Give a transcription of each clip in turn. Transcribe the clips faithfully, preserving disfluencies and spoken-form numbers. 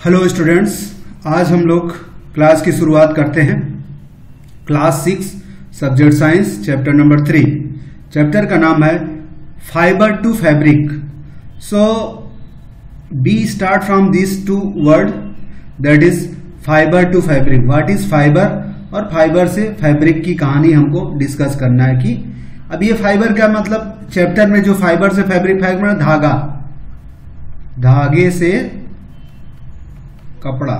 Hello students, आज हम लोग क्लास की शुरुआत करते हैं। Class six subject science chapter number three. Chapter का नाम है fibre to fabric. So we start from this two word that is fibre to fabric. What is fibre और फाइबर से फैब्रिक की कहानी हमको डिस्कस करना है कि अब ये फाइबर क्या मतलब, चैप्टर में जो फाइबर से फैब्रिक, फाइबर धागा, धागे से कपड़ा,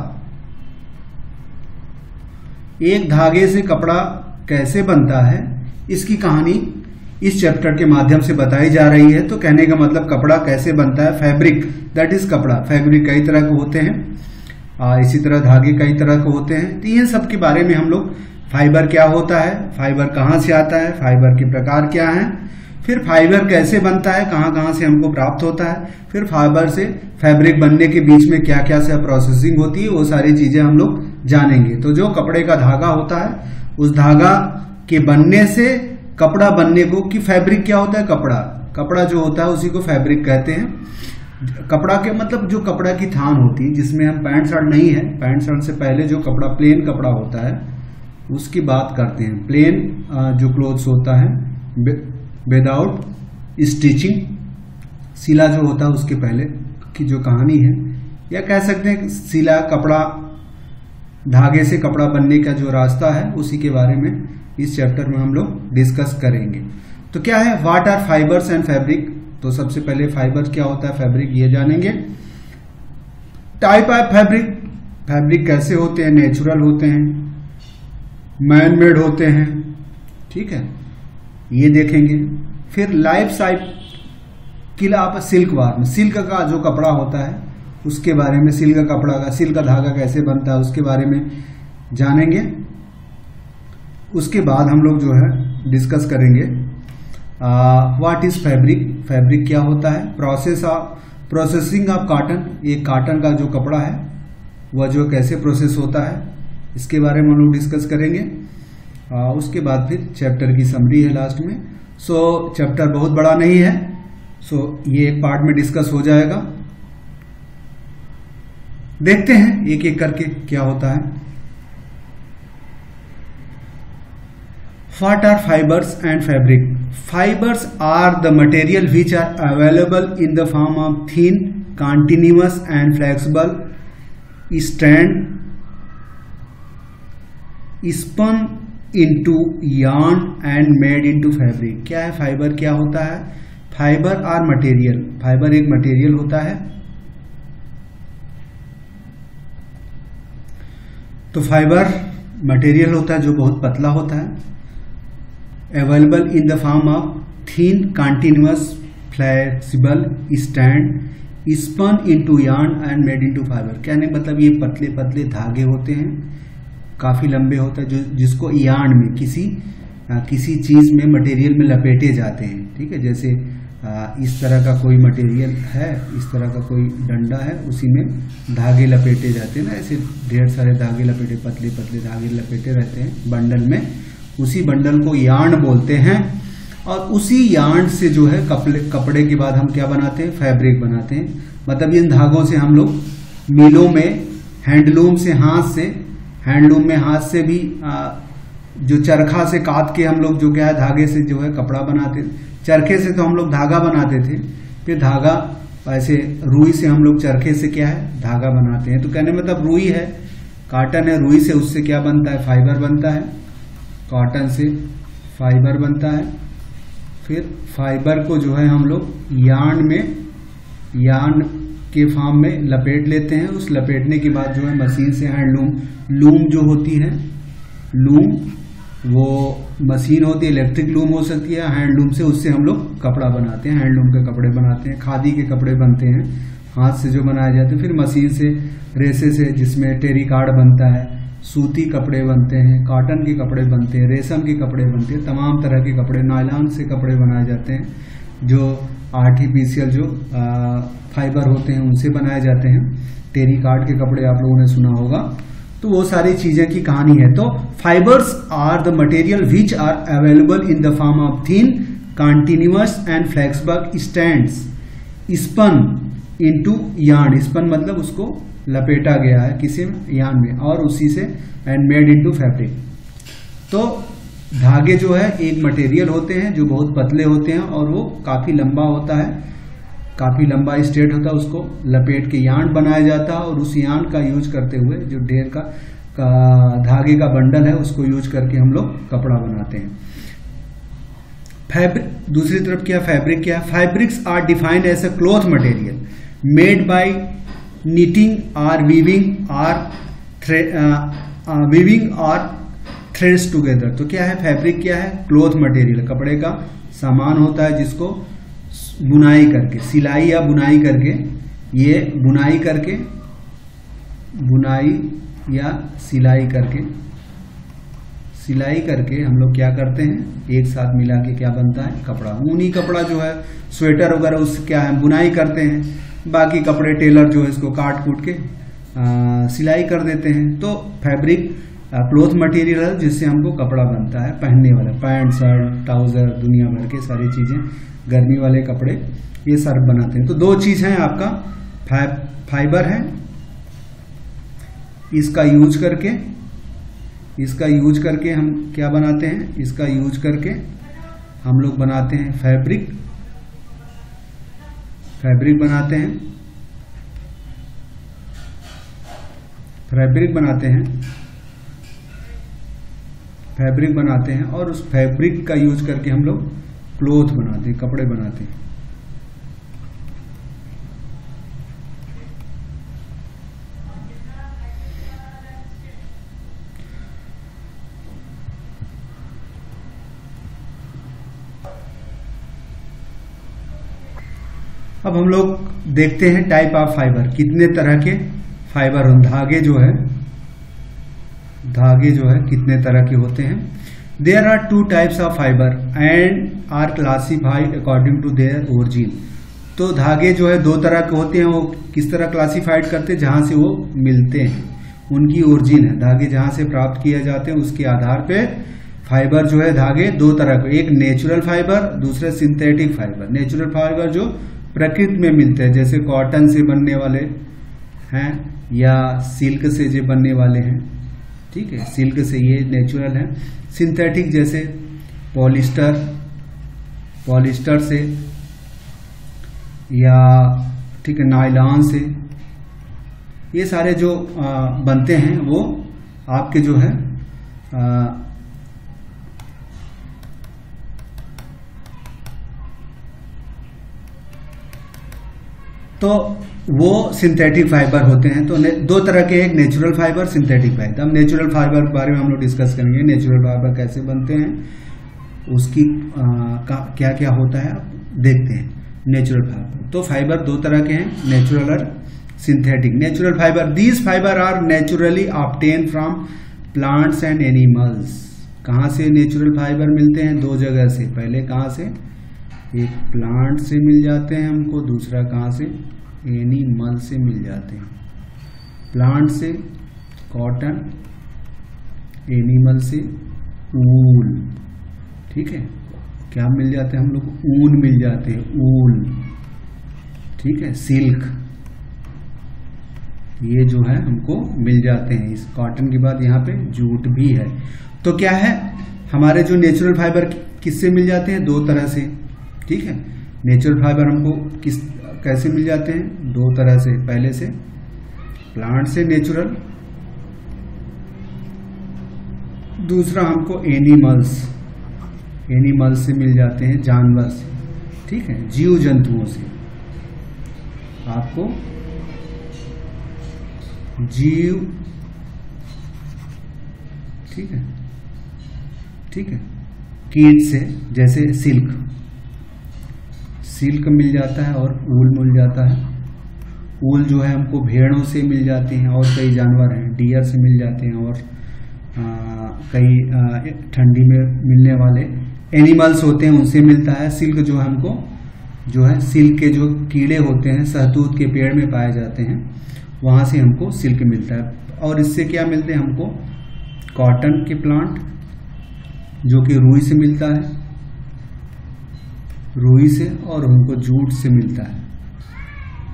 एक धागे से कपड़ा कैसे बनता है इसकी कहानी इस चैप्टर के माध्यम से बताई जा रही है। तो कहने का मतलब कपड़ा कैसे बनता है, फैब्रिक दैट इज कपड़ा। फैब्रिक कई तरह के होते हैं, आ, इसी तरह धागे कई तरह के होते हैं। तो इन सब के बारे में हम लोग, फाइबर क्या होता है, फाइबर कहाँ से आता है, फाइबर के प्रकार क्या हैं, फिर फाइबर कैसे बनता है, कहाँ कहाँ से हमको प्राप्त होता है, फिर फाइबर से फैब्रिक बनने के बीच में क्या क्या से प्रोसेसिंग होती है, वो सारी चीजें हम लोग जानेंगे। तो जो कपड़े का धागा होता है, उस धागा के बनने से कपड़ा बनने को, कि फैब्रिक क्या होता है, कपड़ा कपड़ा जो होता है उसी को फैब्रिक कहते हैं। कपड़ा के मतलब जो कपड़ा की थान होती है, जिसमें हम पैंट शर्ट नहीं है, पैंट शर्ट से पहले जो कपड़ा प्लेन कपड़ा होता है उसकी बात करते हैं। प्लेन जो क्लोथ्स होता है विदाउट स्टिचिंग, सिला जो होता है उसके पहले की जो कहानी है, या कह सकते हैं सिला कपड़ा, धागे से कपड़ा बनने का जो रास्ता है, उसी के बारे में इस चैप्टर में हम लोग डिस्कस करेंगे। तो क्या है, what are fibres and fabric. तो सबसे पहले फाइबर क्या होता है, फैब्रिक ये जानेंगे। टाइप ऑफ फैब्रिक, फैब्रिक कैसे होते हैं, नेचुरल होते हैं, मैन मेड होते हैं, ठीक है, ये देखेंगे। फिर life cycle of silk worm, silk का जो कपड़ा होता है उसके बारे में, सिल्क का कपड़ा का, सिल्क का धागा कैसे बनता है उसके बारे में जानेंगे। उसके बाद हम लोग जो है डिस्कस करेंगे व्हाट इज फैब्रिक, फैब्रिक क्या होता है। Process of processing of cotton, ये कॉटन का जो कपड़ा है वह जो कैसे प्रोसेस होता है, इसके बारे में हम लोग डिस्कस करेंगे। आ, उसके बाद फिर चैप्टर की समरी है लास्ट में। सो so, चैप्टर बहुत बड़ा नहीं है, सो so, ये एक पार्ट में डिस्कस हो जाएगा। देखते हैं एक एक करके क्या होता है। What are fibres and fabric. Fibres are the material which are available in the form of thin continuous and flexible strand spun into yarn and made into fabric. क्या है फाइबर, क्या होता है, फाइबर आर मटेरियल, फाइबर एक material होता है। तो fibre material होता है जो बहुत पतला होता है, available in the form of thin continuous flexible strand spun into yarn and made into fibre. कहने मतलब ये पतले पतले धागे होते हैं, काफी लंबे होते हैं, जो जिसको यार्न में, किसी आ, किसी चीज में, मटेरियल में लपेटे जाते हैं, ठीक है। जैसे आ, इस तरह का कोई मटेरियल है, इस तरह का कोई डंडा है, उसी में धागे लपेटे जाते हैं ना, ऐसे ढेर सारे धागे लपेटे, पतले पतले धागे लपेटे रहते हैं बंडल में, उसी बंडल को यार्न बोलते हैं। और उसी यार्न से जो है कपड़े कपड़े के बाद हम क्या बनाते हैं, फैब्रिक बनाते हैं। मतलब इन धागों से हम लोग मिलों में, हैंडलूम से, हाथ से, हैंडलूम में हाथ से भी आ, जो चरखा से काट के हम लोग जो क्या है धागे से जो है कपड़ा बनाते, चरखे से तो हम लोग धागा बनाते थे, फिर धागा ऐसे रुई से हम लोग चरखे से क्या है धागा बनाते हैं। तो कहने मतलब रुई है, कॉटन है, रुई से उससे क्या बनता है, फाइबर बनता है, कॉटन से फाइबर बनता है। फिर फाइबर को जो है हम लोग यार्न में, यार्न के फॉर्म में लपेट लेते हैं। उस लपेटने के बाद जो है मशीन से हैंडलूम, लूम जो होती है, लूम वो मशीन होती है, इलेक्ट्रिक लूम हो सकती है, हैंडलूम से, उससे हम लोग कपड़ा बनाते हैं, हैंडलूम के कपड़े बनाते हैं, खादी के कपड़े बनते हैं, हाथ से जो बनाए जाते हैं। फिर मशीन से, रेसे से, जिसमें टेरिकाट बनता है, सूती कपड़े बनते हैं, कॉटन के कपड़े बनते हैं, रेशम के कपड़े बनते हैं, तमाम तरह के कपड़े, नायलॉन से कपड़े बनाए जाते हैं, जो आर्टिफिशियल जो आ, फाइबर होते हैं उनसे बनाए जाते हैं। टेरिकाट के कपड़े आप लोगों ने सुना होगा। तो वो सारी चीजें की कहानी है। तो fibres are the material which are available in the form of thin continuous and flexible strands spun into yarn, spun मतलब उसको लपेटा गया है किसी यार्न में, और उसी से एंड मेड इनटू फैब्रिक। तो धागे जो है एक मटेरियल होते हैं जो बहुत पतले होते हैं और वो काफी लंबा होता है, काफी लंबा स्ट्रेट होता है, उसको लपेट के यार्न बनाया जाता है और उस यार्न का यूज करते हुए जो ढेर का, का धागे का बंडल है उसको यूज करके हम लोग कपड़ा बनाते हैं। फैब्रिक, दूसरी तरफ क्या फैब्रिक क्या है? Fabrics are defined as a cloth material made by knitting or weaving or weaving or threads together। तो क्या है फैब्रिक? क्या है? क्लॉथ मटेरियल, कपड़े का सामान होता है जिसको बुनाई करके, सिलाई या बुनाई करके, ये बुनाई करके, बुनाई या सिलाई करके, सिलाई करके हम लोग क्या करते हैं, एक साथ मिला के क्या बनता है? कपड़ा। ऊनी कपड़ा जो है स्वेटर वगैरह उससे क्या है बुनाई करते हैं, बाकी कपड़े टेलर जो है इसको काट कूट के आ, सिलाई कर देते हैं। तो फैब्रिक क्लॉथ मटेरियल है जिससे हमको कपड़ा बनता है पहनने वाला, पैंट शर्ट ट्राउजर दुनिया भर के सारी चीजें, गर्मी वाले कपड़े ये सब बनाते हैं। तो दो चीज है आपका फै, फाइबर है, इसका यूज करके, इसका यूज करके हम क्या बनाते हैं, इसका यूज करके हम लोग बनाते हैं फैब्रिक, फैब्रिक बनाते हैं, फैब्रिक बनाते हैं, फैब्रिक बनाते हैं और उस फैब्रिक का यूज करके हम लोग क्लॉथ बनाते हैं, कपड़े बनाते हैं। अब हम लोग देखते हैं टाइप ऑफ फाइबर, कितने तरह के फाइबर, धागे जो है, धागे जो है कितने तरह के होते हैं। There are two types of fibre and are classified according to their origin. तो धागे जो है दो तरह के होते हैं, वो किस तरह क्लासिफाइड करते हैं? जहां से वो मिलते हैं, उनकी ओरिजिन है, धागे जहां से प्राप्त किए जाते हैं उसके आधार पे फाइबर जो है धागे दो तरह के, एक नेचुरल फाइबर, दूसरा सिंथेटिक फाइबर। नेचुरल फाइबर जो प्रकृति में मिलते हैं, जैसे कॉटन से बनने वाले हैं या सिल्क से जो बनने वाले हैं, ठीक है, सिल्क से, ये नेचुरल है। सिंथेटिक जैसे पॉलिस्टर, पॉलिस्टर से या ठीक है नायलॉन से, ये सारे जो आ, बनते हैं वो आपके जो है आ, तो वो सिंथेटिक फाइबर होते हैं। तो दो तरह के, एक नेचुरल फाइबर, सिंथेटिक फाइबर। अब नेचुरल फाइबर के बारे में हम लोग डिस्कस करेंगे, नेचुरल फाइबर कैसे बनते हैं, उसकी आ, का क्या क्या होता है आप देखते हैं। नेचुरल फाइबर, तो फाइबर दो तरह के हैं, नेचुरल और synthetic. Natural fibre, these fibre are naturally obtain from plants and animals. कहाँ से नेचुरल फाइबर मिलते हैं? दो जगह से। पहले कहाँ से? एक प्लांट से मिल जाते हैं हमको, दूसरा कहाँ से? एनिमल से मिल जाते हैं। प्लांट से कॉटन, एनिमल से ऊल, ठीक है, क्या मिल जाते हैं हम लोग? ऊन मिल जाते हैं, ऊल, ठीक है, सिल्क, ये जो है हमको मिल जाते हैं। इस कॉटन के बाद यहाँ पे जूट भी है। तो क्या है, हमारे जो नेचुरल फाइबर किससे मिल जाते हैं? दो तरह से, ठीक है। नेचुरल फाइबर हमको किस कैसे मिल जाते हैं? दो तरह से। पहले से प्लांट से नेचुरल, दूसरा हमको एनिमल्स, एनिमल्स से मिल जाते हैं, जानवर से, ठीक है, जीव जंतुओं से। आपको जीव, ठीक है, ठीक है, कीट से, जैसे सिल्क, सिल्क मिल जाता है और ऊल मिल जाता है। ऊल जो है हमको भेड़ों से मिल जाती हैं और कई जानवर हैं, डियर से मिल जाते हैं और आ, कई ठंडी में मिलने वाले एनिमल्स होते हैं उनसे मिलता है। सिल्क जो है हमको जो है सिल्क के जो कीड़े होते हैं शहतूत के पेड़ में पाए जाते हैं, वहां से हमको सिल्क मिलता है। और इससे क्या मिलते हैं हमको? कॉटन के प्लांट जो कि रुई से मिलता है, रुई से, और हमको जूट से मिलता है,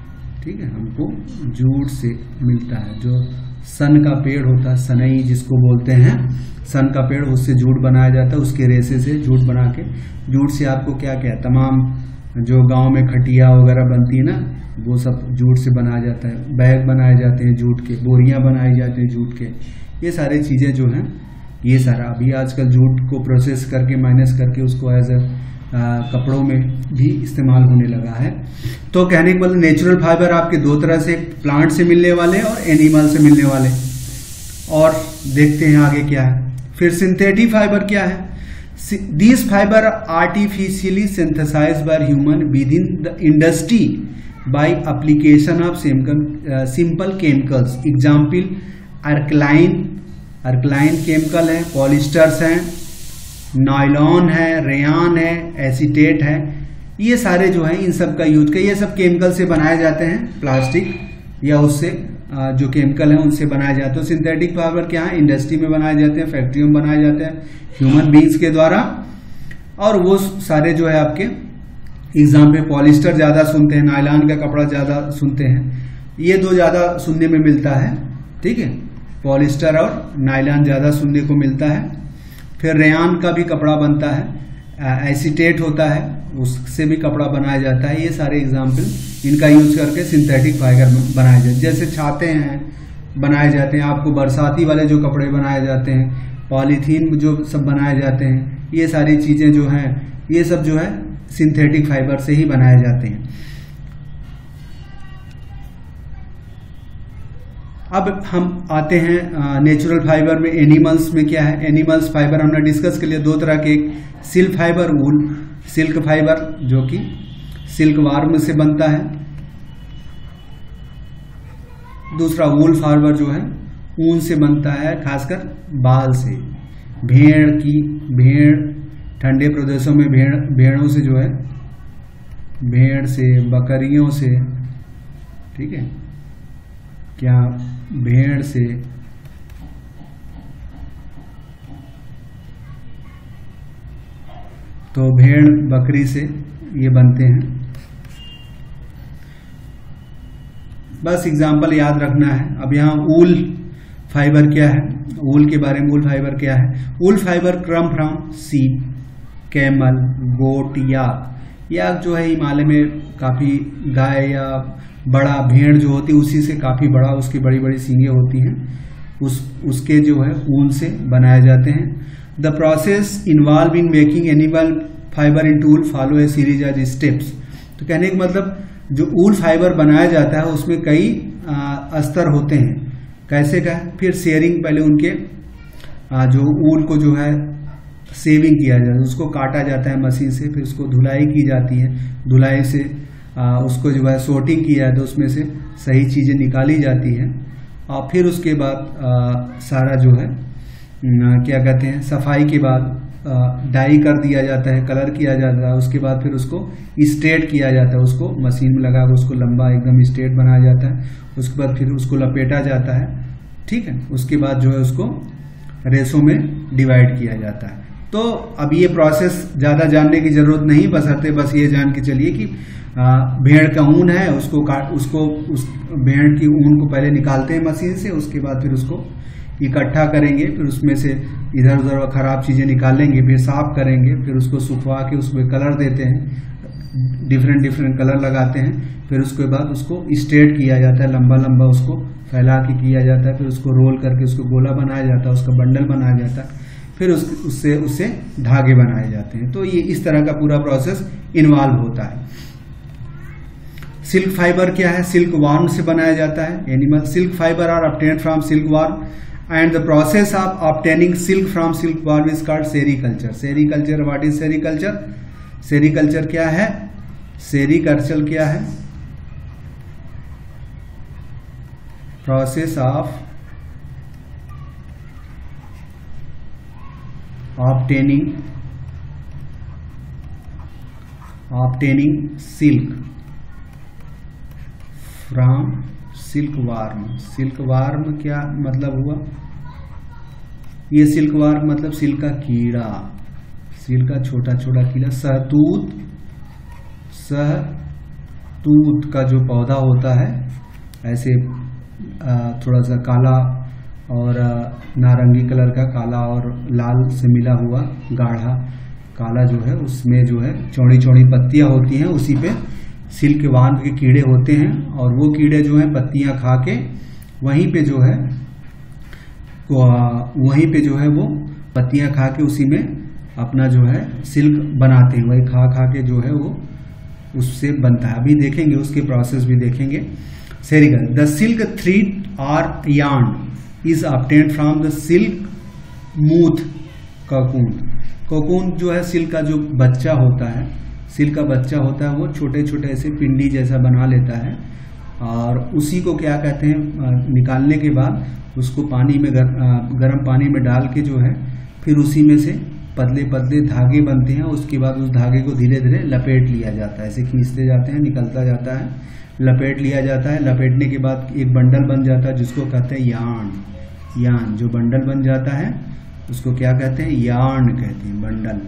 ठीक है, हमको जूट से मिलता है। जो सन का पेड़ होता है, सनई जिसको बोलते हैं, सन का पेड़, उससे जूट बनाया जाता है। उसके रेशे से जूट बना के, जूट से आपको क्या क्या तमाम जो गांव में खटिया वगैरह बनती है ना, वो सब जूट से बनाया जाता है। बैग बनाए जाते हैं जूट के, बोरियां बनाई जाती हैं जूट के, ये सारी चीज़ें जो हैं, ये सारा अभी आजकल जूट को प्रोसेस करके माइनस करके उसको एज ए कपड़ों में भी इस्तेमाल होने लगा है। तो कहने के मतलब नेचुरल फाइबर आपके दो तरह से, प्लांट से मिलने वाले और एनिमल से मिलने वाले। और देखते हैं आगे क्या है। फिर सिंथेटिक फाइबर क्या है? These fiber are artificially synthesized by human within the industry by application of simple, uh, simple chemicals. Example, alkaline, alkaline chemical है, पॉलिस्टर्स हैं, नायलॉन है, रेयान है, एसीटेट है, ये सारे जो हैं इन सब का यूज कर, ये सब केमिकल से बनाए जाते हैं, प्लास्टिक या उससे जो केमिकल है उनसे बनाए जाते हैं। सिंथेटिक फाइबर क्या है? इंडस्ट्री में बनाए जाते हैं, फैक्ट्रियों में बनाए जाते हैं ह्यूमन बींग्स के द्वारा। और वो सारे जो है आपके एग्जाम पे पॉलिस्टर ज्यादा सुनते हैं, नायलॉन का कपड़ा ज्यादा सुनते हैं, ये दो ज्यादा सुनने में मिलता है, ठीक है, पॉलिस्टर और नायलॉन ज्यादा सुनने को मिलता है। फिर रेयान का भी कपड़ा बनता है, एसीटेट होता है, उससे भी कपड़ा बनाया जाता है। ये सारे एग्जाम्पल इनका यूज करके सिंथेटिक फाइबर बनाए जाते हैं। जैसे छाते हैं बनाए जाते हैं, आपको बरसाती वाले जो कपड़े बनाए जाते हैं, पॉलीथीन जो सब बनाए जाते हैं, ये सारी चीजें जो हैं, ये सब जो है सिंथेटिक फाइबर से ही बनाए जाते हैं। अब हम आते हैं नेचुरल फाइबर में। एनिमल्स में क्या है? एनिमल्स फाइबर हमने डिस्कस कर लिया, दो तरह के, एक silk fibre, wool silk fibre जो कि सिल्क वार्म से बनता है, दूसरा वूल फाइबर जो है ऊन से बनता है, खासकर बाल से। भेड़ की भेड़ ठंडे प्रदेशों में भेड़ भेड़ों से जो है, भेड़ से, बकरियों से, ठीक है, क्या भेड़ से, तो भेड़ बकरी से ये बनते हैं। बस एग्जाम्पल याद रखना है। अब यहाँ ऊल फाइबर क्या है, ऊल के बारे में, ऊल फाइबर क्या है? Wool fibre come from sheep, camel, goat, yak. Yak जो है हिमालय में काफी गाय या बड़ा भेड़ जो होती है उसी से काफी बड़ा, उसकी बड़ी बड़ी सींगें होती हैं, उस उसके जो है ऊन से बनाए जाते हैं। The process involve in making animal fibre in wool follow a series of steps. तो कहने का मतलब जो ऊल फाइबर बनाया जाता है उसमें कई आ, स्तर होते हैं। कैसे का? फिर शेयरिंग, पहले उनके आ, जो ऊल को जो है सेविंग किया जाता है, उसको काटा जाता है मशीन से, फिर उसको धुलाई की जाती है, धुलाई से आ, उसको जो है सोर्टिंग किया जाता है, उसमें से सही चीज़ें निकाली जाती है, और फिर उसके बाद आ, सारा जो है न, क्या कहते हैं, सफाई के बाद डाई कर दिया जाता है, कलर किया जाता है, उसके बाद फिर उसको स्ट्रेट किया जाता है, उसको मशीन में लगा कर उसको लंबा एकदम स्ट्रेट बनाया जाता है, उसके बाद फिर उसको लपेटा जाता है, ठीक है, उसके बाद जो है उसको रेसों में डिवाइड किया जाता है। तो अब ये प्रोसेस ज़्यादा जानने की जरूरत नहीं, बशर्ते बस ये जान के चलिए कि भेड़ का ऊन है, उसको काट उसको उस भेड़ की ऊन को पहले निकालते हैं मशीन से, उसके बाद फिर उसको इकट्ठा करेंगे, फिर उसमें से इधर उधर खराब चीज़ें निकालेंगे, फिर साफ करेंगे, फिर उसको सुखवा के उसमें कलर देते हैं, डिफरेंट डिफरेंट कलर लगाते हैं, फिर उसके बाद उसको स्ट्रेट किया जाता है, लंबा लंबा उसको फैला के किया जाता है, फिर उसको रोल करके उसको गोला बनाया जाता है, उसका बंडल बनाया जाता है, फिर उस, उससे उससे धागे बनाए जाते हैं। तो ये इस तरह का पूरा प्रोसेस इन्वॉल्व होता है। सिल्क फाइबर क्या है? सिल्क वार्म से बनाया जाता है। Animal silk fibre are obtained from silk worm and the process of obtaining silk from silkworm is called sericulture. Sericulture, what is sericulture? Sericulture क्या है? Sericulture क्या है? Process of obtaining obtaining silk from silkworm. silkworm क्या मतलब हुआ? ये silkworm मतलब silk का कीड़ा, सिल्क का छोटा छोटा कीड़ा, सहतूत, सह तूत का जो पौधा होता है, ऐसे थोड़ा सा काला और नारंगी कलर का, काला और लाल से मिला हुआ गाढ़ा काला जो है, उसमें जो है चौड़ी चौड़ी पत्तियां होती हैं, उसी पे सिल्क वार्म के कीड़े होते हैं। और वो कीड़े जो है पत्तियां खा के वहीं पे जो है वहीं पे जो है वो पत्तियां खा के उसी में अपना जो है सिल्क बनाते हैं, वही खा खा के जो है वो उससे बनता है। अभी देखेंगे उसके प्रोसेस भी देखेंगे। Sericulture, the silk thread or yarn is obtained from the silk moth cocoon. Cocoon जो है सिल्क का जो बच्चा होता है, सिल्क का बच्चा होता है वो छोटे छोटे ऐसे पिंडी जैसा बना लेता है, और उसी को क्या कहते हैं, निकालने के बाद उसको पानी में गर, गर्म पानी में डाल के जो है फिर उसी में से पतले पतले धागे बनते हैं। उसके बाद उस धागे को धीरे धीरे लपेट लिया जाता है, ऐसे खींचते जाते हैं, निकलता जाता है, लपेट लिया जाता है। लपेटने के बाद एक बंडल बन जाता है जिसको कहते हैं यार्न। यार्न जो बंडल बन जाता है उसको क्या कहते हैं, यार्न कहते हैं, बंडल।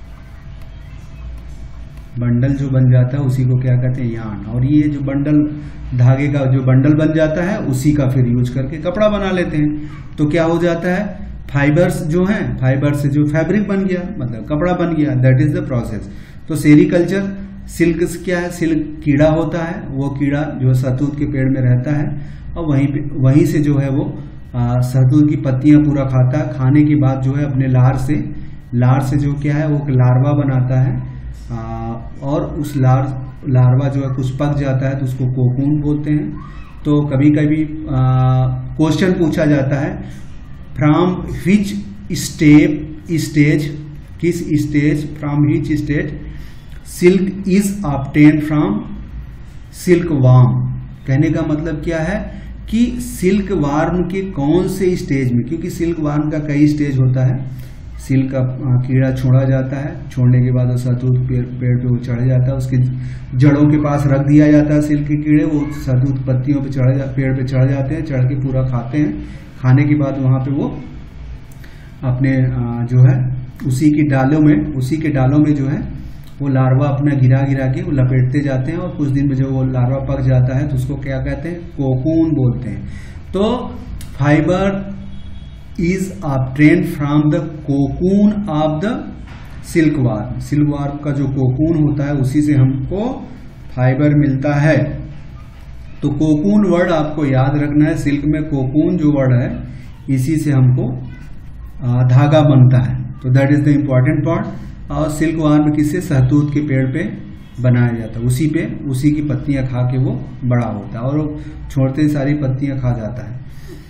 बंडल जो बन जाता है उसी को क्या कहते हैं, यार्न। और ये जो बंडल, धागे का जो बंडल बन जाता है उसी का फिर यूज करके कपड़ा बना लेते हैं। तो क्या हो जाता है, फाइबर्स जो हैं, फाइबर से जो फैब्रिक बन गया, मतलब कपड़ा बन गया। That is the process. तो सेरीकल्चर, सिल्क क्या है, सिल्क कीड़ा होता है, वो कीड़ा जो शहतूत के पेड़ में रहता है और वहीं पे वहीं से जो है वो शहतूत की पत्तियां पूरा खाता है। खाने के बाद जो है अपने लार से लार से जो क्या है वो लार्वा बनाता है, आ, और उस लार लार्वा जो है कुछ पक जाता है तो उसको कोकून बोलते हैं। तो कभी कभी क्वेश्चन पूछा जाता है, फ्रॉम विच स्टेप स्टेज, किस stage, from which stage silk is obtained from silk worm. कहने का मतलब क्या है कि सिल्क वार्म के कौन से स्टेज में, क्योंकि सिल्क वार्म का कई स्टेज होता है। सिल्क का कीड़ा छोड़ा जाता है, छोड़ने के बाद वो शहतूत पेड़ पेड़ पे वो चढ़ जाता है, उसके जड़ों के पास रख दिया जाता है सिल्क के कीड़े, वो शहतूत पत्तियों पे चढ़ जा पेड़ पे चढ़ जाते हैं, चढ़ के पूरा खाते हैं। खाने के बाद वहां पे वो अपने जो है उसी की डालों में उसी के डालों में जो है वो लार्वा अपना गिरा गिरा के वो लपेटते जाते हैं, और कुछ दिन में जब वो लार्वा पक जाता है तो उसको क्या कहते हैं, कोकून बोलते हैं। तो fibre is obtained from the cocoon of the silk worm. Silk worm का जो कोकून होता है उसी से हमको फाइबर मिलता है। तो कोकून वर्ड आपको याद रखना है, सिल्क में कोकून जो वर्ड है इसी से हमको धागा बनता है। तो that is the important part. और सिल्क वार्म किससे, शहतूत के पेड़ पे बनाया जाता है, उसी पे उसी की पत्तियां खा के वो बड़ा होता है, और वो छोड़ते ही सारी पत्तियां खा जाता है।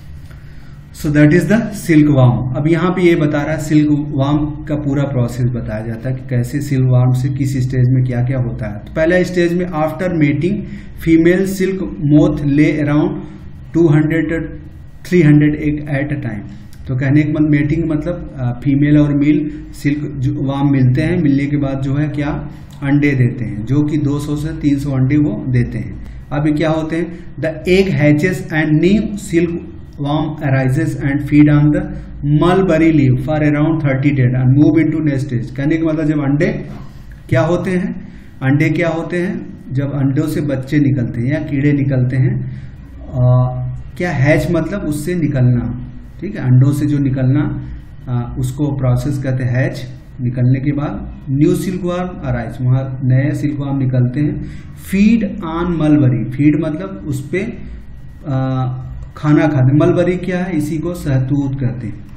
So that is the silk worm. अब यहाँ पे ये बता रहा है सिल्क वार्म का पूरा प्रोसेस बताया जाता है कि कैसे सिल्क वार्म से किस स्टेज में क्या क्या होता है। तो पहला स्टेज में after mating female silk moth lay around two hundred three hundred egg at a time. तो कहने के मतलब मेटिंग मतलब फीमेल और मेल सिल्क वार्म मिलते हैं, मिलने के बाद जो है क्या अंडे देते हैं, जो कि दो सौ से तीन सौ अंडे वो देते हैं। अब क्या होते हैं, the egg hatches and new silk worm arises and feed on the mulberry leaf for around thirty days and move into next stage। कहने का मतलब जब अंडे क्या होते हैं, अंडे क्या होते हैं, जब अंडों से बच्चे निकलते हैं या कीड़े निकलते हैं, आ, क्या हैच मतलब उससे निकलना, ठीक है, अंडों से जो निकलना आ, उसको प्रोसेस कहते हैं हैच। निकलने के बाद न्यू सिल्क वर्म अराइज, वहाँ नए सिल्क वर्म निकलते हैं। फीड ऑन मलबरी, फीड मतलब उस पर खाना खाते। मलबरी क्या है, इसी को शहतूत कहते हैं,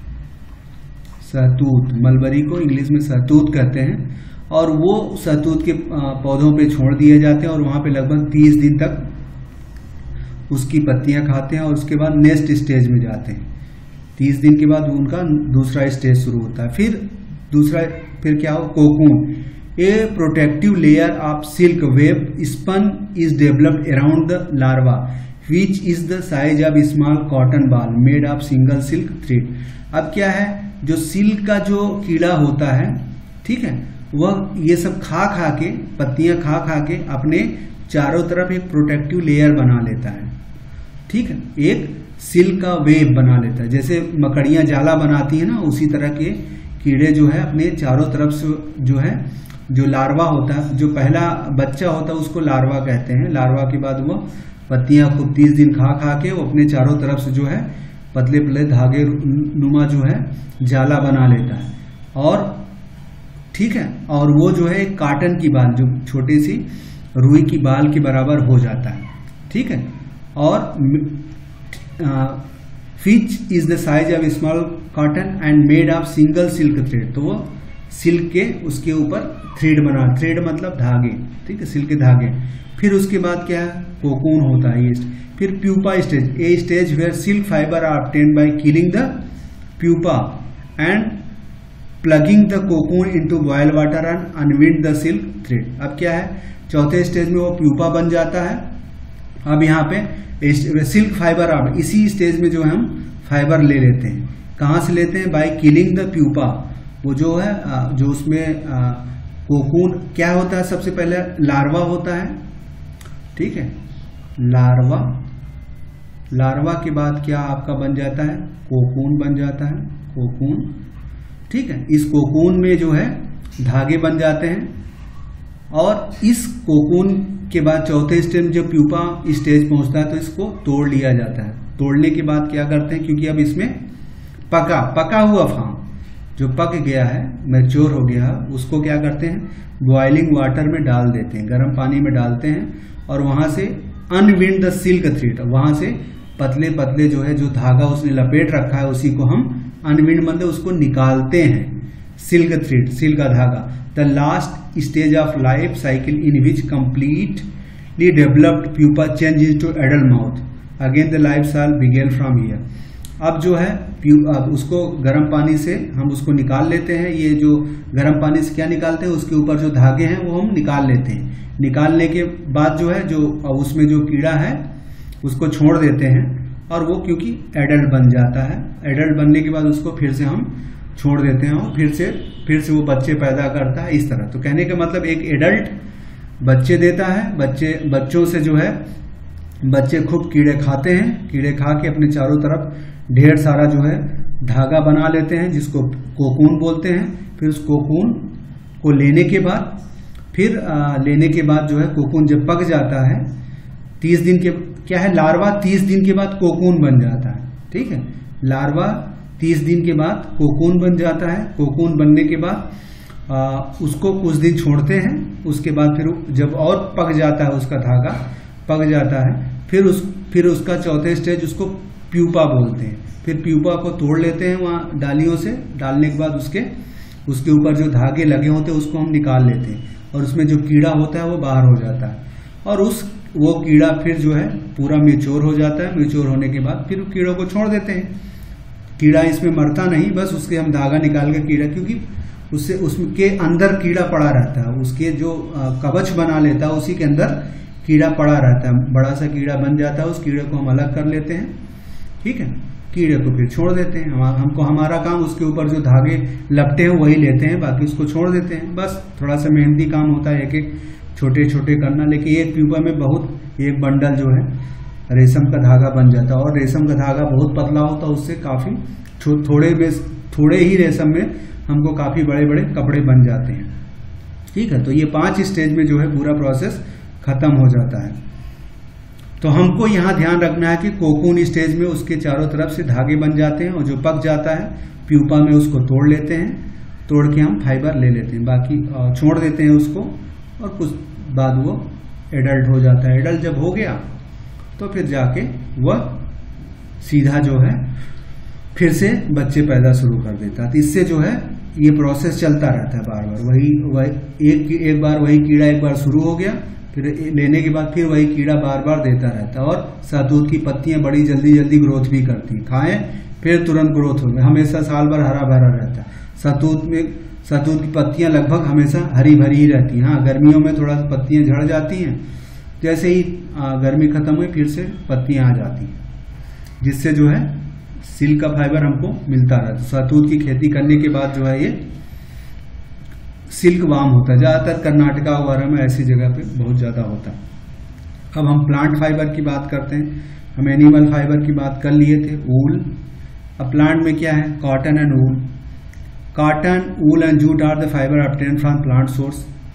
शहतूत, मलबरी को इंग्लिश में शहतूत कहते हैं। और वो शहतूत के पौधों पे छोड़ दिए जाते हैं और वहां पे लगभग तीस दिन तक उसकी पत्तियां खाते हैं, और उसके बाद नेक्स्ट स्टेज में जाते हैं। तीस दिन के बाद उनका दूसरा स्टेज शुरू होता है। फिर दूसरा फिर क्या हो, cocoon, a protective layer of silk web spun is developed around the larva which is the size of small cotton ball made of single silk thread। अब क्या है, जो सिल्क का जो कीड़ा होता है, ठीक है, वह ये सब खा खा के, पत्तियां खा खा के अपने चारों तरफ एक प्रोटेक्टिव लेयर बना लेता है, ठीक है, एक सिल्क का वेब बना लेता है। जैसे मकड़ियां जाला बनाती है ना, उसी तरह के कीड़े जो है अपने चारों तरफ से जो है जो लार्वा होता है, जो पहला बच्चा होता है उसको लार्वा कहते हैं। लार्वा के बाद वो पत्तियां खूब तीस दिन खा खा के वो अपने चारों तरफ से जो है पतले पतले धागे नुमा जो है जाला बना लेता है, और ठीक है, और वो जो है एक काटन की बाल, जो छोटी सी रुई की बाल के बराबर हो जाता है, ठीक है। और which is the size of small cotton and made of single silk thread, तो वो सिल्क के उसके ऊपर थ्रेड बना, थ्रेड मतलब धागे, ठीक है, सिल्क के धागे। फिर उसके बाद क्या है, कोकून होता है ये। फिर pupa stage, a stage where silk fibre are obtained by killing the pupa and plugging the cocoon into boil water and unwind the silk thread. अब क्या है, चौथे स्टेज में वो प्यूपा बन जाता है। अब यहाँ पे सिल्क फाइबर आर्ट, इसी स्टेज में जो है हम फाइबर ले लेते हैं। कहाँ से लेते हैं, बाय किलिंग द प्यूपा, वो जो है जो उसमें कोकून क्या होता है, सबसे पहले लार्वा होता है, ठीक है, लार्वा, लार्वा के बाद क्या आपका बन जाता है, कोकून बन जाता है, कोकून, ठीक है। इस कोकून में जो है धागे बन जाते हैं, और इस कोकून के बाद चौथे स्टेज में जो प्यूपा स्टेज पहुंचता है तो इसको तोड़ लिया जाता है। तोड़ने के बाद क्या करते हैं, क्योंकि अब इसमें पका पका हुआ फार्म जो पक गया है, मैच्योर हो गया है, उसको क्या करते हैं, बॉइलिंग वाटर में डाल देते हैं, गर्म पानी में डालते हैं, और वहां से अनविंड द सिल्क थ्रेड, वहां से पतले पतले जो है जो धागा उसने लपेट रखा है उसी को हम अनविंड मतलब उसको निकालते हैं, सिल्क थ्रेड, सिल्क का धागा। The last stage of life cycle in which completely developed pupa change is to adult moth, again the life साल बिगेन फ्रॉम हियर। अब जो है अब उसको गर्म पानी से हम उसको निकाल लेते हैं, ये जो गर्म पानी से क्या निकालते हैं, उसके ऊपर जो धागे हैं वो हम निकाल लेते हैं। निकालने के बाद जो है जो उसमें जो कीड़ा है उसको छोड़ देते हैं, और वो क्योंकि एडल्ट बन जाता है, एडल्ट बनने के बाद उसको फिर से हम छोड़ देते हैं, और फिर से फिर से वो बच्चे पैदा करता है, इस तरह। तो कहने का मतलब एक एडल्ट बच्चे देता है, बच्चे बच्चों से जो है बच्चे खूब कीड़े खाते हैं, कीड़े खा के अपने चारों तरफ ढेर सारा जो है धागा बना लेते हैं जिसको कोकून बोलते हैं। फिर उस कोकून को लेने के बाद फिर आ, लेने के बाद जो है कोकून जब पक जाता है, तीस दिन के क्या है, लार्वा तीस दिन के बाद कोकून बन जाता है, ठीक है, लार्वा तीस दिन के बाद कोकून बन जाता है। कोकून बनने के बाद आ, उसको कुछ दिन छोड़ते हैं, उसके बाद फिर जब और पक जाता है, उसका धागा पक जाता है, फिर उस फिर उसका चौथे स्टेज उसको प्यूपा बोलते हैं। फिर प्यूपा को तोड़ लेते हैं वहाँ डालियों से, डालने के बाद उसके उसके ऊपर जो धागे लगे होते हैं उसको हम निकाल लेते हैं, और उसमें जो कीड़ा होता है वो बाहर हो जाता है, और उस वो कीड़ा फिर जो है पूरा मेच्योर हो जाता है। मेच्योर होने के बाद फिर कीड़ों को छोड़ देते हैं। कीड़ा इसमें मरता नहीं, बस उसके हम धागा निकाल के कीड़ा, क्योंकि उससे उसके अंदर कीड़ा पड़ा रहता है, उसके जो कवच बना लेता है उसी के अंदर कीड़ा पड़ा रहता है, बड़ा सा कीड़ा बन जाता है, उस कीड़े को हम अलग कर लेते हैं, ठीक है, कीड़े को फिर छोड़ देते हैं। हम, हमको हमारा काम उसके ऊपर जो धागे लपटे हैं वही लेते हैं, बाकी उसको छोड़ देते हैं। बस थोड़ा सा मेहनती काम होता है, एक एक छोटे छोटे करना, लेकिन एक प्यूपा में बहुत एक बंडल जो है रेशम का धागा बन जाता है, और रेशम का धागा बहुत पतला होता है, उससे काफी थोड़े में थोड़े ही रेशम में हमको काफी बड़े बड़े कपड़े बन जाते हैं, ठीक है। तो ये पांच स्टेज में जो है पूरा प्रोसेस खत्म हो जाता है। तो हमको यहाँ ध्यान रखना है कि कोकून स्टेज में उसके चारों तरफ से धागे बन जाते हैं, और जो पक जाता है प्यूपा में उसको तोड़ लेते हैं, तोड़ के हम फाइबर ले लेते हैं, बाकी छोड़ देते हैं उसको, और कुछ बाद वो एडल्ट हो जाता है। एडल्ट जब हो गया तो फिर जाके वह सीधा जो है फिर से बच्चे पैदा शुरू कर देता है। तो इससे जो है ये प्रोसेस चलता रहता है बार बार, वही वही एक एक बार वही कीड़ा एक बार शुरू हो गया, फिर लेने के बाद फिर वही कीड़ा बार बार देता रहता है। और सहतूत की पत्तियां बड़ी जल्दी जल्दी ग्रोथ भी करती हैं, खाएं फिर तुरंत ग्रोथ होगी, हमेशा साल भर हरा भरा रहता है। सहतूत में सहतूत की पत्तियां लगभग हमेशा हरी भरी ही रहती हैं। हाँ, गर्मियों में थोड़ा पत्तियां झड़ जाती हैं, जैसे ही गर्मी खत्म हुई फिर से पत्तियां आ जाती हैं, जिससे जो है सिल्क का फाइबर हमको मिलता रहता है। सहतूत की खेती करने के बाद जो है ये सिल्क वार्म होता है, ज्यादातर कर्नाटका वगैरह में ऐसी जगह पे बहुत ज्यादा होता है। अब हम प्लांट फाइबर की बात करते हैं। हम एनिमल फाइबर की बात कर लिए थे, वूल। अब प्लांट में क्या है, cotton and wool. Cotton, wool and jute are the fibre obtain from plant source.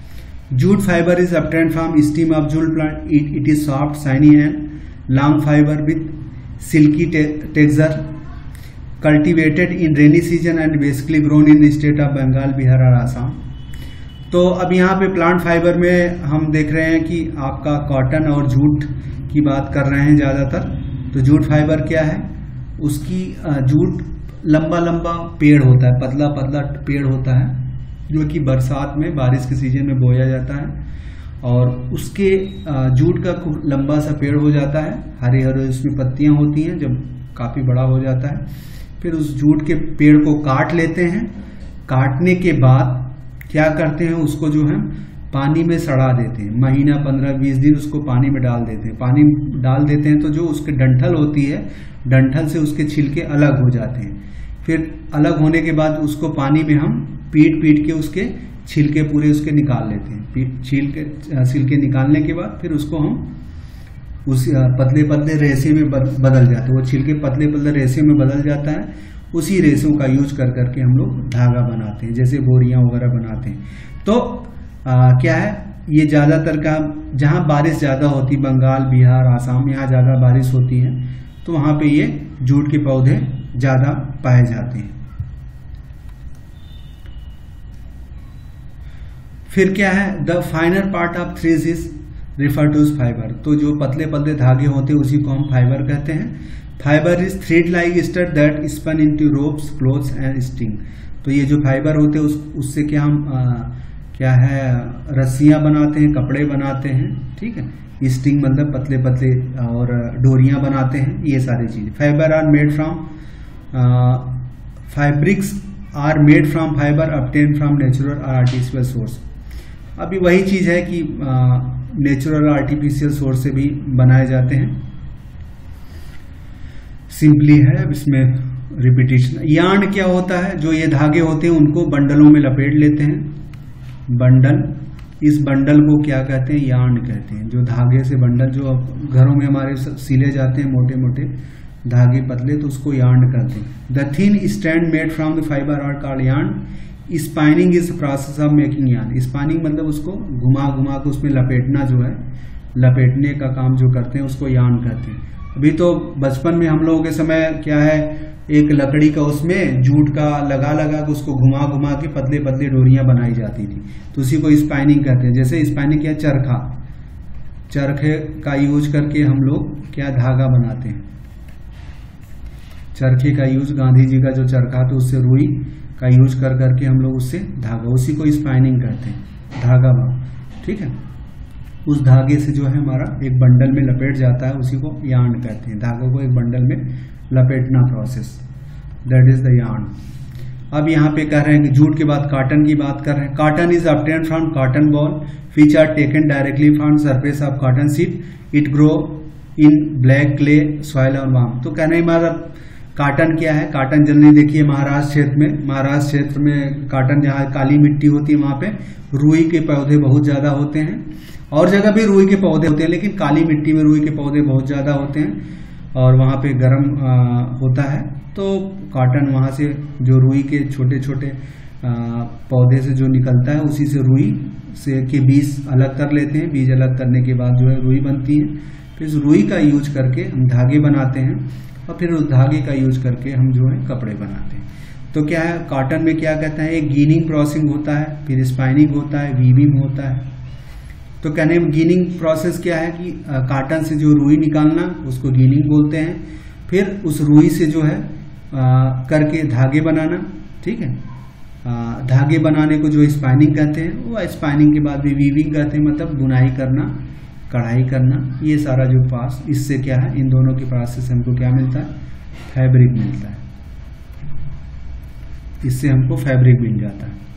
Jute fibre is obtained from stem of jute plant. It, it is soft, shiny and long fiber with silky te texture. Cultivated in rainy season and basically grown in the state of Bengal, Bihar और आसाम. तो अब यहाँ पे plant fibre में हम देख रहे हैं कि आपका कॉटन और जूट की बात कर रहे हैं ज़्यादातर. तो जूट फाइबर क्या है, उसकी जूट लंबा लंबा पेड़ होता है, पतला पतला पेड़ होता है, जो कि बरसात में बारिश के सीजन में बोया जाता है. और उसके जूट का लंबा सा पेड़ हो जाता है, हरे हरे उसमें पत्तियां होती हैं, जब काफ़ी बड़ा हो जाता है फिर उस जूट के पेड़ को काट लेते हैं. काटने के बाद क्या करते हैं, उसको जो है पानी में सड़ा देते हैं. महीना पंद्रह बीस दिन उसको पानी में डाल देते हैं. पानी डाल देते हैं तो जो उसके डंठल होती है, डंठल से उसके छिलके अलग हो जाते हैं. फिर अलग होने के बाद उसको पानी में हम पीट पीट के उसके छिलके पूरे उसके निकाल लेते हैं. छिलके छिलके निकालने के बाद फिर उसको हम उस पतले पतले रेशे में बदल जाते हैं. वो छिलके पतले पतले रेशे में बदल जाता है. उसी रेशों का यूज कर करके हम लोग धागा बनाते हैं, जैसे बोरियां वगैरह बनाते हैं. तो आ, क्या है, ये ज़्यादातर का जहाँ बारिश ज़्यादा होती, बंगाल, बिहार, आसाम, यहाँ ज़्यादा बारिश होती है, तो वहाँ पे ये जूट के पौधे ज़्यादा पाए जाते हैं. फिर क्या है, the finer part of thread is refer to fibre. तो जो पतले पतले धागे होते हैं उसी को हम फाइबर कहते हैं. फाइबर इज थ्रेड लाइक स्टड that spun into ropes, cloths and string. तो ये जो फाइबर होते हैं उस, उससे क्या हम आ, क्या है रस्सियां बनाते हैं, कपड़े बनाते हैं. ठीक है, स्ट्रिंग मतलब पतले पतले, और डोरियां बनाते हैं, ये सारी चीजें. Fibre are made from fabrics are made from fibre obtain from natural और आर्टिफिशियल सोर्स. अभी वही चीज है कि नेचुरल और आर्टिफिशियल सोर्स से भी बनाए जाते हैं. सिंपली है, इसमें रिपीटेशन. यार्न क्या होता है, जो ये धागे होते हैं उनको बंडलों में लपेट लेते हैं. बंडल, इस बंडल को क्या कहते हैं, यार्न कहते हैं. जो धागे से बंडल जो घरों में हमारे सिले जाते हैं, मोटे मोटे धागे पतले, तो उसको यार्न कहते हैं. The thin strand made from the fibre are called yarn. Spinning is process of making yarn. Spinning मतलब उसको घुमा घुमा के उसमें लपेटना, जो है लपेटने का काम जो करते हैं उसको यार्न कहते हैं. अभी तो बचपन में हम लोगों के समय क्या है, एक लकड़ी का उसमें जूट का लगा लगा के उसको घुमा घुमा के पतले पतले डोरियां बनाई जाती थी, तो उसी को स्पाइनिंग कहते हैं. जैसे स्पाइनिंग क्या, चरखा, चरखे का यूज करके हम लोग क्या धागा बनाते हैं. चरखे का यूज, गांधी जी का जो चरखा था उससे रुई का यूज कर करके हम लोग उससे धागा, उसी को स्पाइनिंग कहते हैं, धागा बना. ठीक है, उस धागे से जो है हमारा एक बंडल में लपेट जाता है, उसी को यार्न कहते हैं. धागे को एक बंडल में लपेटना process, that is the yarn. अब यहाँ पे कह रहे हैं कि जूट के बाद कॉटन की बात कर रहे हैं. Cotton is obtain from cotton ball which are taken directly from surface of cotton seed. It grow in black clay soil और वार्म. तो कहने मतलब कॉटन क्या है, कॉटन जनरली देखिए महाराष्ट्र क्षेत्र में, महाराष्ट्र क्षेत्र में कॉटन जहाँ काली मिट्टी होती है वहां पे रुई के पौधे बहुत ज्यादा होते हैं. और जगह भी रुई के पौधे होते हैं, लेकिन काली मिट्टी में रुई के पौधे बहुत ज्यादा होते हैं और वहां पे गर्म आ, होता है. तो कॉटन वहां से जो रुई के छोटे छोटे पौधे से जो निकलता है, उसी से रुई से के बीज अलग कर लेते हैं. बीज अलग करने के बाद जो है रुई बनती है. फिर इस रुई का यूज करके हम धागे बनाते हैं, और फिर उस धागे का यूज करके हम जो है कपड़े बनाते हैं. तो क्या है, कॉटन में क्या कहते हैं, एक गीनिंग प्रोसेसिंग होता है, फिर स्पाइनिंग होता है, वीविंग होता है. तो कहने में गीनिंग प्रोसेस क्या है कि कॉटन से जो रुई निकालना, उसको गीनिंग बोलते हैं. फिर उस रुई से जो है आ, करके धागे बनाना. ठीक है, आ, धागे बनाने को जो स्पाइनिंग कहते हैं, वो स्पाइनिंग के बाद भी वीविंग कहते हैं, मतलब बुनाई करना, कढ़ाई करना. ये सारा जो पास, इससे क्या है, इन दोनों के प्रोसेस से हमको क्या मिलता है, फैब्रिक मिलता है. इससे हमको फैब्रिक मिल जाता है.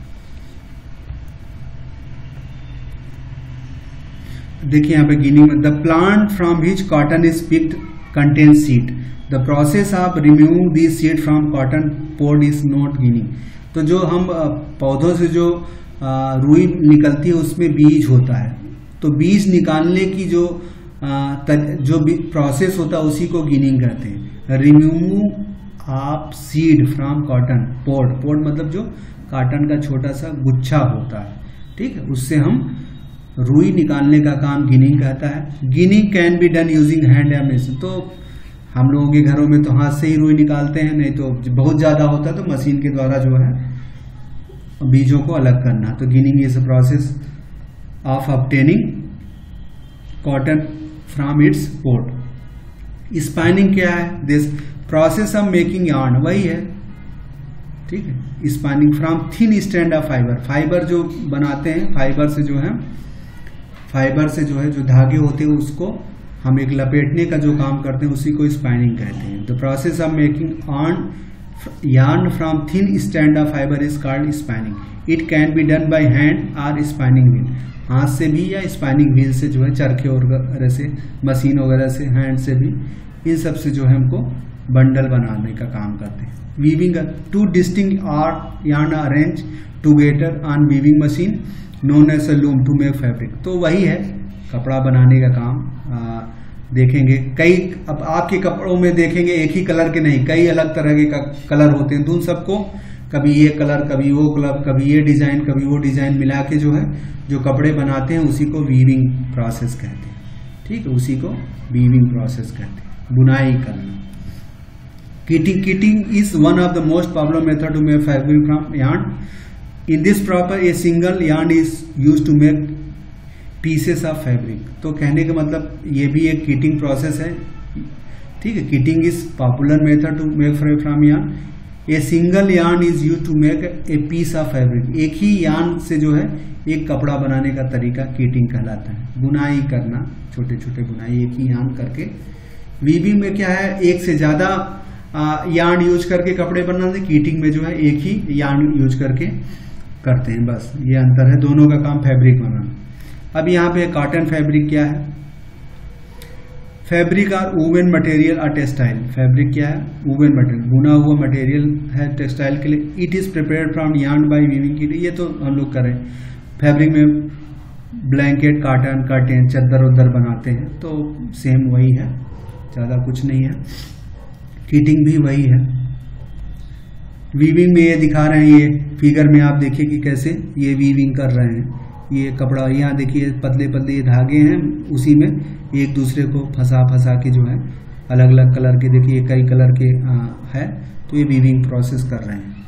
देखिए यहाँ पे गिनिंग में, the plant from which cotton is picked contain seed. The process of removing the seed from cotton pod is not ginning. तो जो हम पौधों से जो रुई निकलती है उसमें बीज होता है, तो बीज निकालने की जो जो प्रोसेस होता है उसी को गिनिंग कहते हैं. Remove of seed from cotton pod. Pod मतलब जो कॉटन का छोटा सा गुच्छा होता है, ठीक है, उससे हम रुई निकालने का काम गिनिंग कहता है। Ginning can be done using hand या मशीन। तो हम लोगों के घरों में तो हाथ से ही रुई निकालते हैं, नहीं तो बहुत ज़्यादा होता है तो मशीन के द्वारा जो है बीजों को अलग करना। तो ginning is a process of obtaining cotton from its pod. Spinning क्या है? This process of making yarn, वही है, ठीक है। Spinning from thin strand of fibre, fibre जो बनाते हैं, फाइबर से जो है फाइबर से जो है जो धागे होते हैं उसको हम एक लपेटने का जो काम करते हैं उसी को स्पाइनिंग कहते हैं। The process of making on yarn from thin strand of fiber is called spinning. It can be done by hand or spinning wheel. हाथ से भी या स्पाइनिंग व्हील से जो है चरखे वगैरह से, मशीन वगैरह से, हैंड से भी, इन सब से जो है हमको बंडल बनाने का काम करते हैं। Weaving, two distinct art yarn arrange together on weaving machine known as a loom to make fabric. तो वही है कपड़ा बनाने का काम। आ, देखेंगे कई, अब आपके कपड़ों में देखेंगे एक ही कलर के नहीं, कई अलग तरह के कलर होते हैं, तो उन सबको कभी ये कलर, कभी वो कलर, कभी ये डिजाइन, कभी वो डिजाइन मिला के जो है जो कपड़े बनाते हैं उसी को वीविंग प्रोसेस कहते हैं, ठीक है, उसी को वीविंग प्रोसेस कहते हैं, बुनाई करना। Knitting, knitting is one of the most popular method to make fabric from yarn. In this proper a single yarn is used to make pieces of fabric. तो कहने का मतलब ये भी एक किटिंग प्रोसेस है, ठीक है। Knitting is popular method to make fabric from yarn. A single yarn is used to make a piece of fabric. एक ही यार्न से जो है एक कपड़ा बनाने का तरीका किटिंग कहलाता है। बुनाई करना, छोटे छोटे बुनाई एक ही यार्न करके। वीविंग में क्या है, एक से ज्यादा यार्न यूज करके कपड़े बनाते। किटिंग में जो है एक ही यार्न यूज करके करते हैं, बस ये अंतर है, दोनों का काम फैब्रिक बनाना। अब यहाँ पे कॉटन फैब्रिक क्या है? फैब्रिक और वूवन मटेरियल और टेक्सटाइल। फैब्रिक क्या है? वूवन मटेरियल, बुना हुआ मटेरियल है टेक्सटाइल के लिए। It is prepared from yarn by weaving knit. ये तो हम लोग करें, फैब्रिक में ब्लैंकेट, कॉटन, कर्टेन, चद्दर उद्दर बनाते हैं, तो सेम वही है, ज़्यादा कुछ नहीं है। किटिंग भी वही है। वीविंग में ये दिखा रहे हैं, ये फिगर में आप देखिए कि कैसे ये वीविंग कर रहे हैं। ये कपड़ा यहाँ देखिए पतले पतले ये धागे हैं, उसी में एक दूसरे को फंसा फंसा के जो है अलग अलग कलर के, देखिए कई कलर के आ, है, तो ये वीविंग प्रोसेस कर रहे हैं।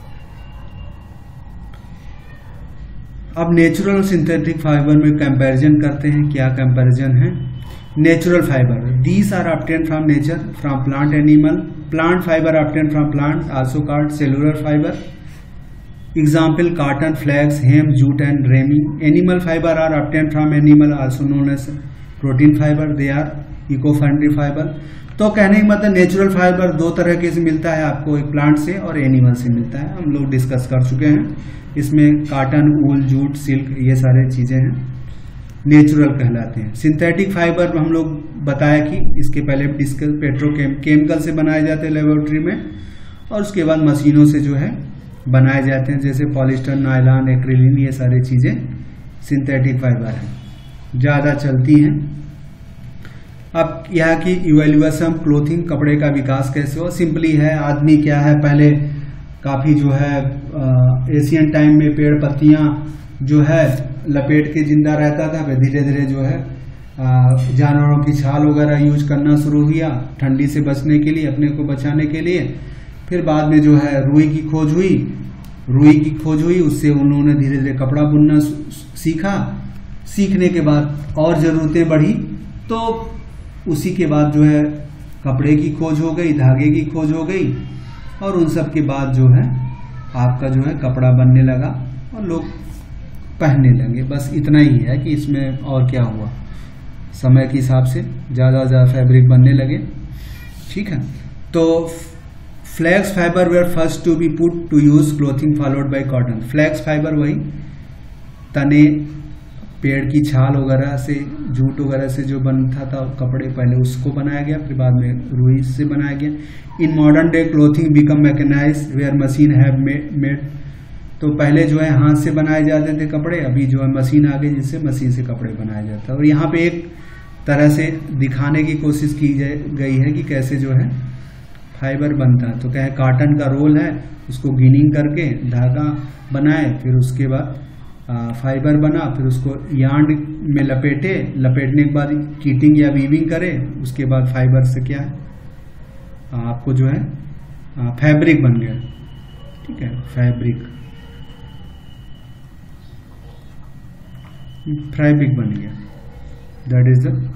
अब नेचुरल और सिंथेटिक फाइबर में कंपैरिजन करते हैं। क्या कंपैरिजन है? Natural fibre, these are obtain from nature, from plant animal. Plant fibre obtain from plant, also called cellular fibre. Example, cotton, flax, hemp, jute and rami. Animal fiber are obtained from animal, also known as protein fiber. They are eco-friendly fiber. तो कहने का मतलब natural fibre दो तरह के से मिलता है आपको, एक प्लांट से और एनिमल से मिलता है, हम लोग डिस्कस कर चुके हैं। इसमें कॉटन, वूल, जूट, सिल्क, ये सारे चीजें हैं, नेचुरल कहलाते हैं। सिंथेटिक फाइबर हम लोग बताया कि इसके पहले डिस्कस, पेट्रोकेम केमिकल से बनाए जाते हैं लेबोरेटरी में, और उसके बाद मशीनों से जो है बनाए जाते हैं, जैसे पॉलिस्टर, नायलॉन, एक्रिलिन, ये सारी चीजें सिंथेटिक फाइबर है, ज्यादा चलती हैं। अब यहाँ की इवैल्यूएशन क्लोथिंग, कपड़े का विकास कैसे हो? सिंपली है, आदमी क्या है, पहले काफी जो है एशियन टाइम में पेड़ पत्तियां जो है लपेट के जिंदा रहता था, फिर धीरे धीरे जो है आ, जानवरों की छाल वगैरह यूज करना शुरू किया ठंडी से बचने के लिए, अपने को बचाने के लिए। फिर बाद में जो है रुई की खोज हुई, रुई की खोज हुई उससे उन्होंने धीरे धीरे कपड़ा बुनना सीखा। सीखने के बाद और जरूरतें बढ़ी, तो उसी के बाद जो है कपड़े की खोज हो गई, धागे की खोज हो गई, और उन सब के बाद जो है आपका जो है कपड़ा बनने लगा और लोग पहनने लगे। बस इतना ही है कि इसमें और क्या हुआ, समय के हिसाब से ज़्यादा ज़्यादा फैब्रिक बनने लगे, ठीक है। तो flax fibre were first to be put to use clothing followed by cotton. Flax fibre वही तने, पेड़ की छाल वगैरह से, जूट वगैरह से जो बनता था कपड़े, पहले उसको बनाया गया, फिर बाद में रुई से बनाया गया। In modern day clothing become mechanise where machine have made. तो पहले जो है हाथ से बनाए जाते थे कपड़े, अभी जो है मशीन आ गई जिससे मशीन से कपड़े बनाया जाता है। और यहाँ पे एक तरह से दिखाने की कोशिश की गई है कि कैसे जो है फाइबर बनता है। तो क्या कॉटन का रोल है, उसको गिनिंग करके धागा बनाए, फिर उसके बाद फाइबर बना, फिर उसको यार्न में लपेटे, लपेटने के बाद कीटिंग या वीविंग करे, उसके बाद फाइबर से क्या है आपको जो है फैब्रिक बन गया। ठीक है, फैब्रिक फैब्रिक बन गया, दैट इज द।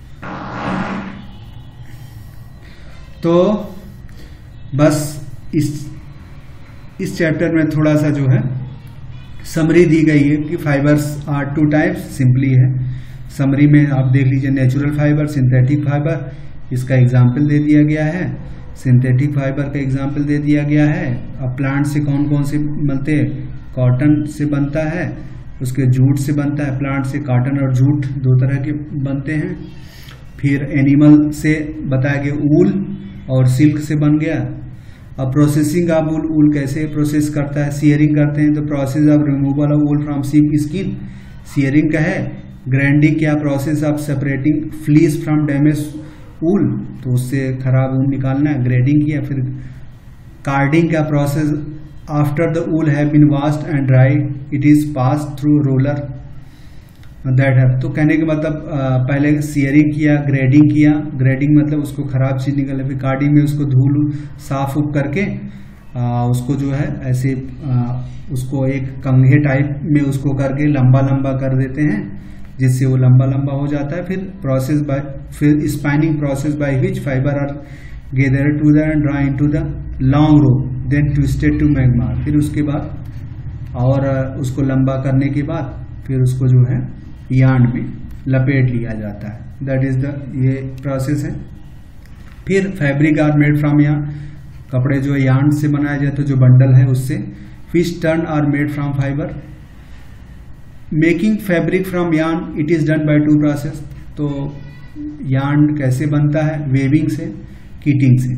तो बस इस इस चैप्टर में थोड़ा सा जो है समरी दी गई है कि fibres are two types, simply है। समरी में आप देख लीजिए, नेचुरल फाइबर, सिंथेटिक फाइबर, इसका एग्जाम्पल दे दिया गया है। सिंथेटिक फाइबर का एग्जाम्पल दे दिया गया है। अब प्लांट से कौन कौन से बनते हैं, कॉटन से बनता है, उसके जूट से बनता है। प्लांट से कॉटन और जूट दो तरह के बनते हैं। फिर एनिमल से बताया गया ऊल और सिल्क से बन गया। अब प्रोसेसिंग ऑफ वूल, वूल कैसे प्रोसेस करता है, सीयरिंग करते हैं तो process of removal of wool from sheep skin, shearing का है। ग्राइंडिंग क्या, process of separating fleece from damage wool, तो उससे खराब ऊन निकालना है, ग्रेडिंग किया। फिर कार्डिंग का process, after the wool have been washed and dry it is pass through roller, that है। तो कहने के मतलब पहले सीयरिंग किया, ग्रेडिंग किया, ग्रेडिंग मतलब उसको खराब चीज निकाले, फिर कार्डिंग में उसको धूल साफ उप करके आ, उसको जो है ऐसे आ, उसको एक कंघे टाइप में उसको करके लंबा लंबा कर देते हैं, जिससे वो लंबा लंबा हो जाता है। फिर प्रोसेस बाय फिर spinning process by which fibre are gather to the and dry into the long rope, then twisted to मैग्मा। फिर उसके बाद और उसको लंबा करने के बाद फिर उसको जो है यार्न में लपेट लिया जाता है, दैट इज द ये प्रोसेस है। फिर fabric are made from yarn, कपड़े जो यार्न से बनाया जाता है, जो बंडल है उससे। फिश टर्न are made from fibre. Making fabric from yarn it is done by two process. तो यार्न कैसे बनता है, वेविंग से, कीटिंग से।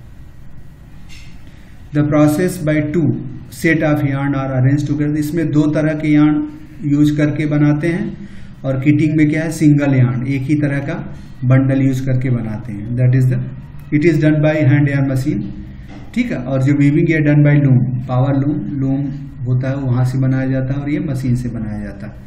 The process by two set of yarn are arrange together, इसमें दो तरह के यार्न यूज करके बनाते हैं। और किटिंग में क्या है, सिंगल यार्न, एक ही तरह का बंडल यूज करके बनाते हैं, that is the it is done by hand या मशीन। ठीक है, और जो वीविंग है done by loom, power loom, loom होता है वहां से बनाया जाता है, और ये मशीन से बनाया जाता है।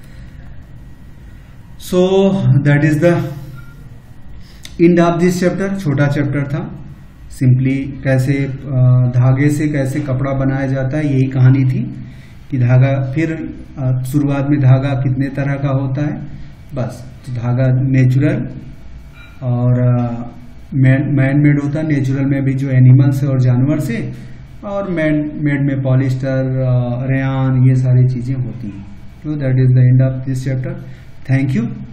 So that is the end of this chapter. छोटा चैप्टर था, सिंपली कैसे धागे से कैसे कपड़ा बनाया जाता है, यही कहानी थी कि धागा। फिर शुरुआत में धागा कितने तरह का होता है, बस। तो धागा नेचुरल और मैन मैन मेड होता है, नेचुरल में भी जो एनिमल से और जानवर से, और मैन मेड में पॉलिस्टर, रेयान, ये सारी चीजें होती हैं। तो that is the end of this chapter. Thank you.